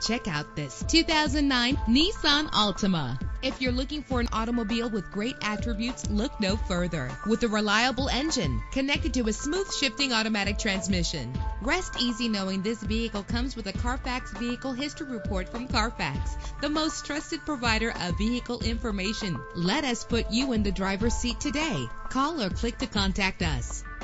Check out this 2009 Nissan Altima. If you're looking for an automobile with great attributes, look no further. With a reliable engine connected to a smooth shifting automatic transmission, rest easy knowing this vehicle comes with a Carfax Vehicle History Report from Carfax, the most trusted provider of vehicle information. Let us put you in the driver's seat today. Call or click to contact us.